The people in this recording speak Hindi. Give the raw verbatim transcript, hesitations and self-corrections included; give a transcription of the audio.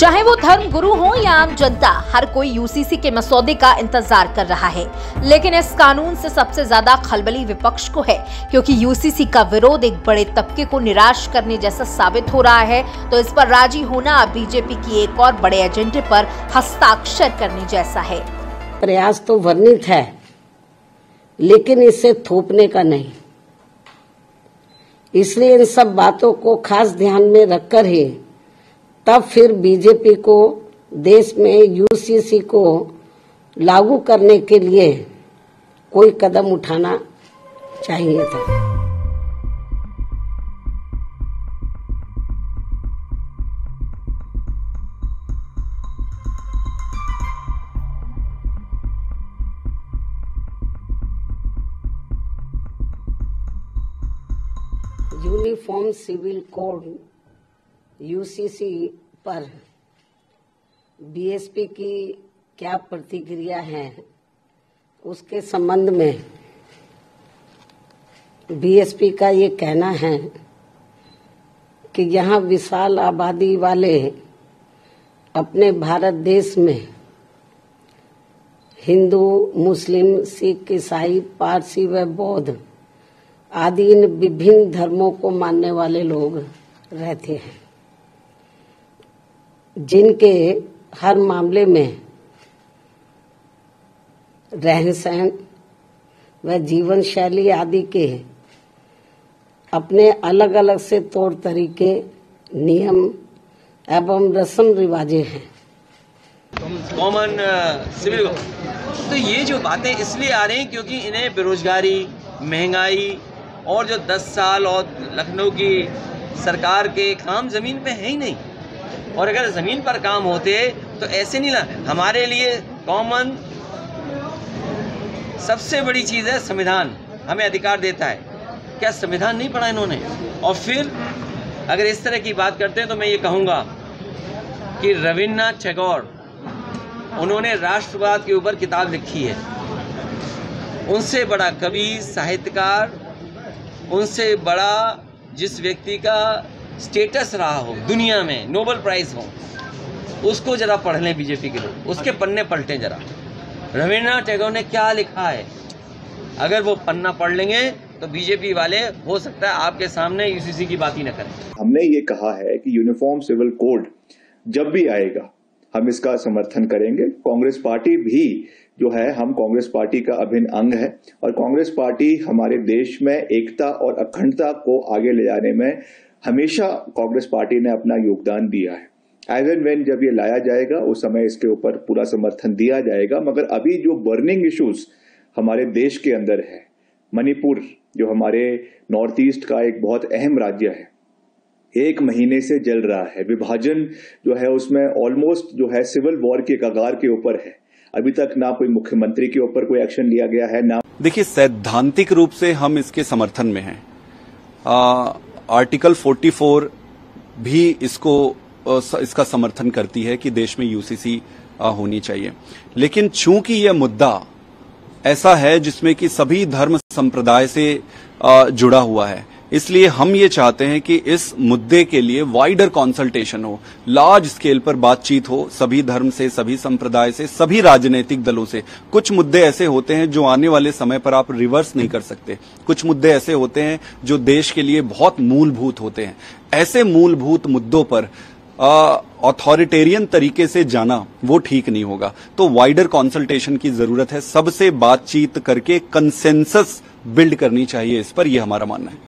चाहे वो धर्म गुरु हो या आम जनता, हर कोई यूसीसी के मसौदे का इंतजार कर रहा है। लेकिन इस कानून से सबसे ज्यादा खलबली विपक्ष को है, क्योंकि यूसीसी का विरोध एक बड़े तबके को निराश करने जैसा साबित हो रहा है। तो इस पर राजी होना बीजेपी की एक और बड़े एजेंडे पर हस्ताक्षर करने जैसा है। प्रयास तो वर्णित है, लेकिन इसे थोपने का नहीं। इसलिए इन सब बातों को खास ध्यान में रखकर ही तब फिर बीजेपी को देश में यूसीसी को लागू करने के लिए कोई कदम उठाना चाहिए था। यूनिफॉर्म सिविल कोड यूसीसी पर बीएसपी की क्या प्रतिक्रिया है, उसके संबंध में बीएसपी का ये कहना है कि यहाँ विशाल आबादी वाले अपने भारत देश में हिंदू, मुस्लिम, सिख, ईसाई, पारसी व बौद्ध आदि इन विभिन्न धर्मों को मानने वाले लोग रहते हैं, जिनके हर मामले में रहन सहन व जीवन शैली आदि के अपने अलग अलग से तौर तरीके, नियम एवं रस्म रिवाजें हैं। कॉमन सिविल तो ये जो बातें इसलिए आ रही हैं क्योंकि इन्हें बेरोजगारी, महंगाई और जो दस साल और लखनऊ की सरकार के काम जमीन पे है ही नहीं। और अगर ज़मीन पर काम होते तो ऐसे नहीं ला। हमारे लिए कॉमन सबसे बड़ी चीज़ है संविधान, हमें अधिकार देता है। क्या संविधान नहीं पढ़ा इन्होंने? और फिर अगर इस तरह की बात करते हैं तो मैं ये कहूँगा कि रविन्द्रनाथ टैगोर, उन्होंने राष्ट्रवाद के ऊपर किताब लिखी है। उनसे बड़ा कवि, साहित्यकार, उनसे बड़ा जिस व्यक्ति का स्टेटस रहा हो दुनिया में, नोबेल प्राइज हो, उसको जरा पढ़ लें बीजेपी के लोग, उसके पन्ने पलटें जरा। रविन्द्रनाथ टैगोर ने क्या लिखा है, अगर वो पन्ना पढ़ लेंगे तो बीजेपी वाले हो सकता है आपके सामने यूसीसी की बात ही न करें। हमने ये कहा है कि यूनिफॉर्म सिविल कोड जब भी आएगा हम इसका समर्थन करेंगे। कांग्रेस पार्टी भी जो है, हम कांग्रेस पार्टी का अभिन्न अंग है और कांग्रेस पार्टी हमारे देश में एकता और अखंडता को आगे ले जाने में हमेशा कांग्रेस पार्टी ने अपना योगदान दिया है। एज एंड व्हेन जब ये लाया जाएगा उस समय इसके ऊपर पूरा समर्थन दिया जाएगा। मगर अभी जो बर्निंग इश्यूज हमारे देश के अंदर है, मणिपुर जो हमारे नॉर्थ ईस्ट का एक बहुत अहम राज्य है, एक महीने से जल रहा है। विभाजन जो है उसमें ऑलमोस्ट जो है सिविल वॉर के कगार के ऊपर है। अभी तक ना कोई मुख्यमंत्री के ऊपर कोई एक्शन लिया गया है, ना। देखिए, सैद्धांतिक रूप से हम इसके समर्थन में हैं। आर्टिकल चौवालीस भी इसको आ, इसका समर्थन करती है कि देश में यूसीसी आ, होनी चाहिए। लेकिन चूंकि यह मुद्दा ऐसा है जिसमें कि सभी धर्म संप्रदाय से आ, जुड़ा हुआ है, इसलिए हम ये चाहते हैं कि इस मुद्दे के लिए वाइडर कंसल्टेशन हो, लार्ज स्केल पर बातचीत हो, सभी धर्म से, सभी संप्रदाय से, सभी राजनीतिक दलों से। कुछ मुद्दे ऐसे होते हैं जो आने वाले समय पर आप रिवर्स नहीं कर सकते। कुछ मुद्दे ऐसे होते हैं जो देश के लिए बहुत मूलभूत होते हैं। ऐसे मूलभूत मुद्दों पर अथॉरिटेरियन तरीके से जाना वो ठीक नहीं होगा। तो वाइडर कंसल्टेशन की जरूरत है, सबसे बातचीत करके कंसेंसस बिल्ड करनी चाहिए इस पर, यह हमारा मानना है।